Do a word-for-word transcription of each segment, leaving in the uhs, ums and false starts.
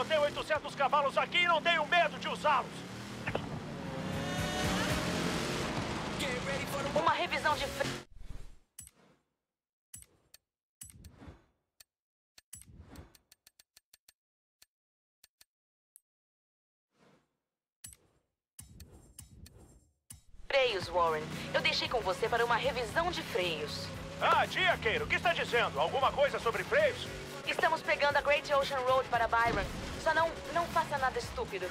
Eu tenho oitocentos cavalos aqui e não tenho medo de usá-los. Uma revisão de freio. Freios, Warren. Eu deixei com você para uma revisão de freios. Ah, Diaqueiro, o que está dizendo? Alguma coisa sobre freios? Estamos pegando a Great Ocean Road para Byron. Só não, não faça nada estúpido.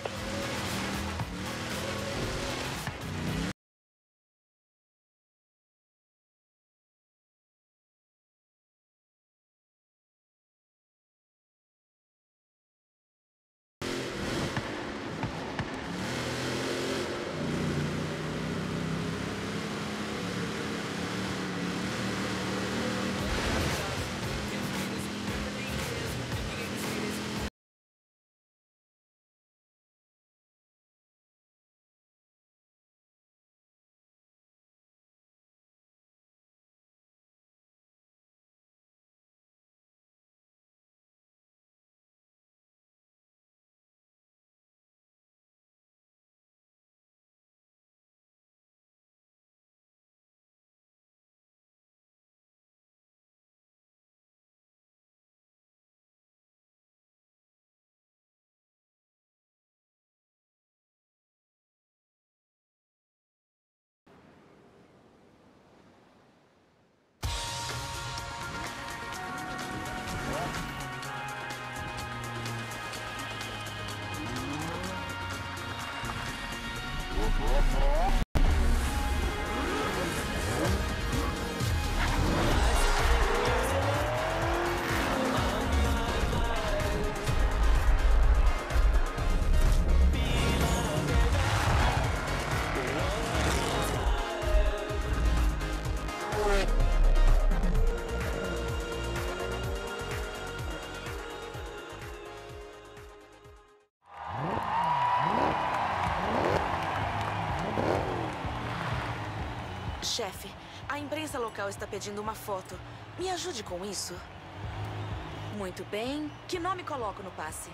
Chefe, a imprensa local está pedindo uma foto. Me ajude com isso. Muito bem. Que nome coloco no passe?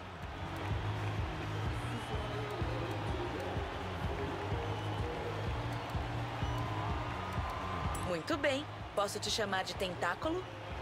Muito bem. Posso te chamar de Tentáculo?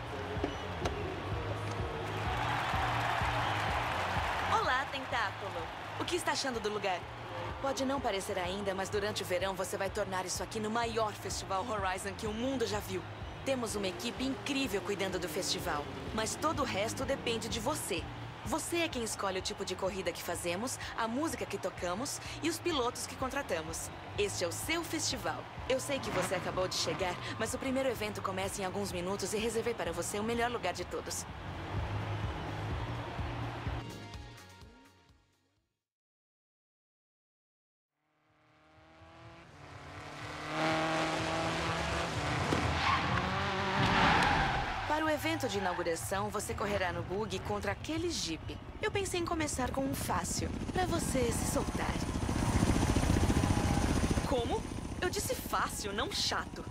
Olá, Tentáculo. O que está achando do lugar? Pode não parecer ainda, mas durante o verão você vai tornar isso aqui no maior festival Horizon que o mundo já viu. Temos uma equipe incrível cuidando do festival, mas todo o resto depende de você. Você é quem escolhe o tipo de corrida que fazemos, a música que tocamos e os pilotos que contratamos. Este é o seu festival. Eu sei que você acabou de chegar, mas o primeiro evento começa em alguns minutos e reservei para você o melhor lugar de todos. Para o evento de inauguração, você correrá no buggy contra aquele Jeep. Eu pensei em começar com um fácil, para você se soltar. Como? Eu disse fácil, não chato.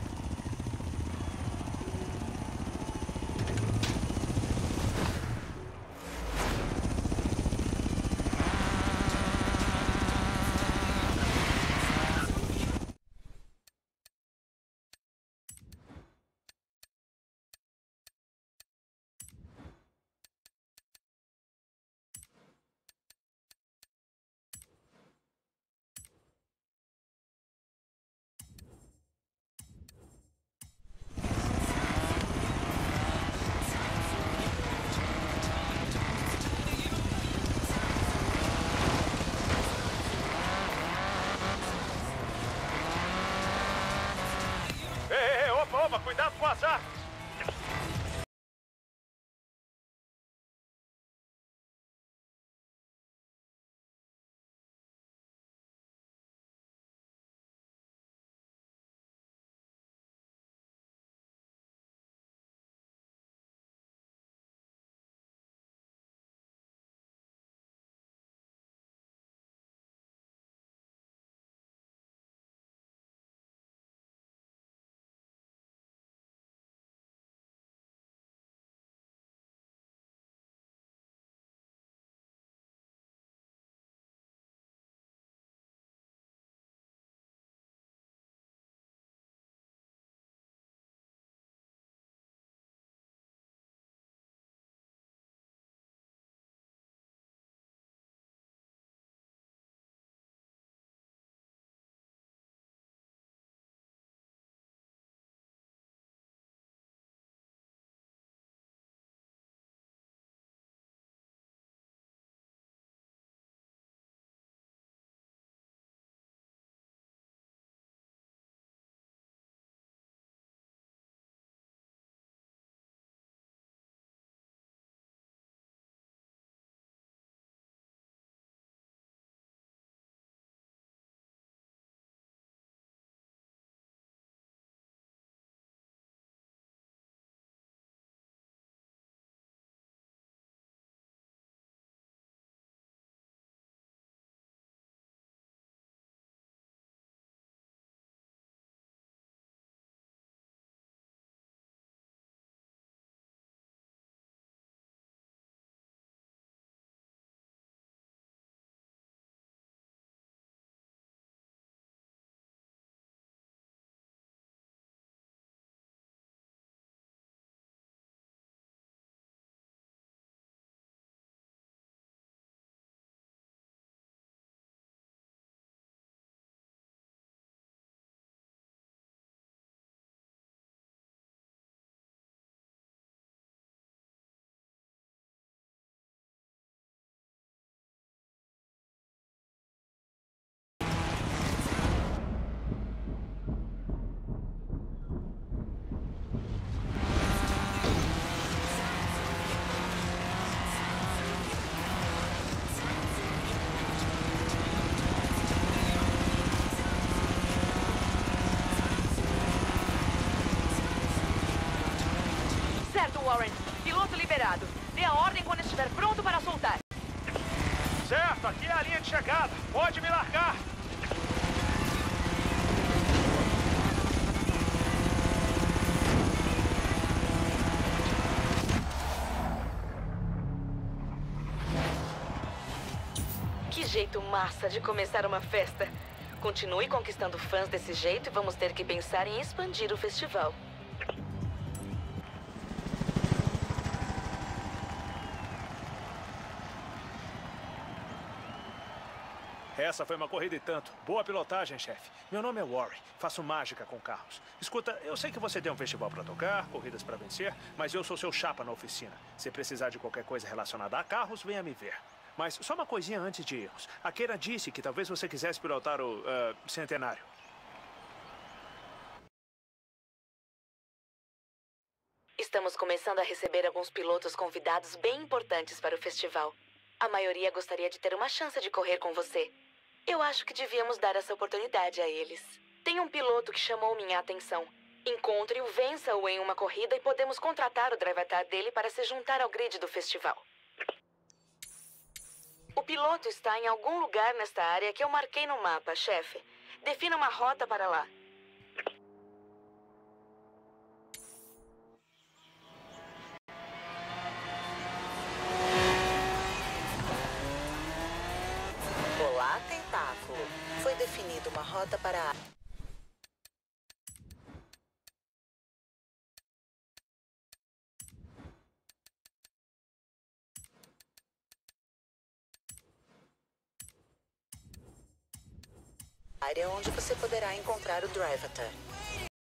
Ei, ei, opa, opa, cuidado com o azar. Warren. Piloto liberado. Dê a ordem quando estiver pronto para soltar. Certo, aqui é a linha de chegada. Pode me largar. Que jeito massa de começar uma festa. Continue conquistando fãs desse jeito e vamos ter que pensar em expandir o festival. Essa foi uma corrida e tanto. Boa pilotagem, chefe. Meu nome é Warren. Faço mágica com carros. Escuta, eu sei que você tem um festival para tocar, corridas para vencer, mas eu sou seu chapa na oficina. Se precisar de qualquer coisa relacionada a carros, venha me ver. Mas só uma coisinha antes de irmos. A Keira disse que talvez você quisesse pilotar o uh, Centenário. Estamos começando a receber alguns pilotos convidados bem importantes para o festival. A maioria gostaria de ter uma chance de correr com você. Eu acho que devíamos dar essa oportunidade a eles. Tem um piloto que chamou minha atenção. Encontre-o, vença-o em uma corrida e podemos contratar o drivatar dele para se juntar ao grid do festival. O piloto está em algum lugar nesta área que eu marquei no mapa, chefe. Defina uma rota para lá. Olá, Tentáculo. Foi definida uma rota para a... área onde você poderá encontrar o Drivatar.